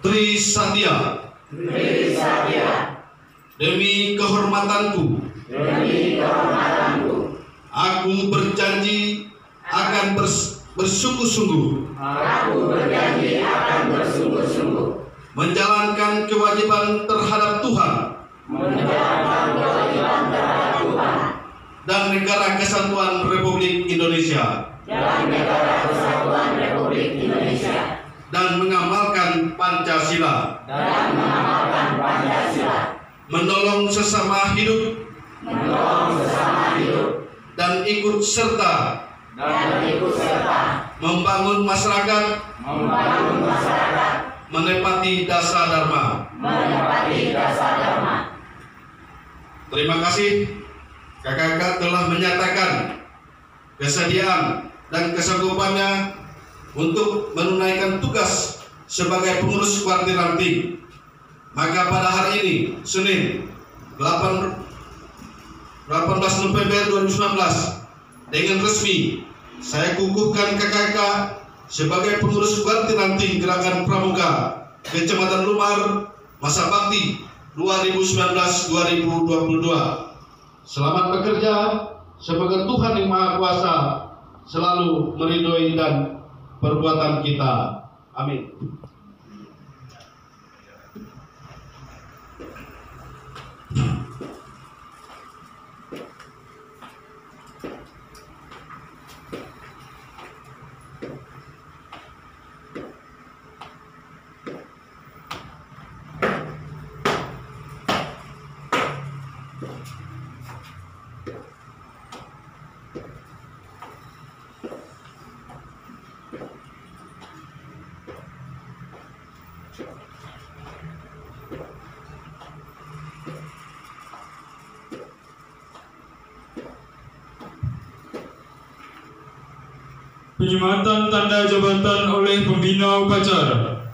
Satya. Demi kehormatanku. Aku berjanji akan bersungguh-sungguh. Menjalankan kewajiban terhadap Tuhan. Dan Negara Kesatuan Republik Indonesia. Dan mengamalkan Pancasila. Menolong sesama hidup. Dan ikut serta. Membangun masyarakat. Menepati dasar dharma. Terima kasih. Kakak telah menyatakan kesediaan dan kesanggupannya untuk menunaikan tugas sebagai pengurus Kuartir Ranting. Maka pada hari ini, Senin 18 November 2019, dengan resmi saya kukuhkan KKK sebagai pengurus Kuartir Ranting Gerakan Pramuka Kecamatan Lumar masa bakti 2019-2022. Selamat bekerja, semoga Tuhan yang Maha Kuasa selalu meridhoi dan perbuatan kita. Amin. Penyematan tanda jabatan oleh pembina upacara.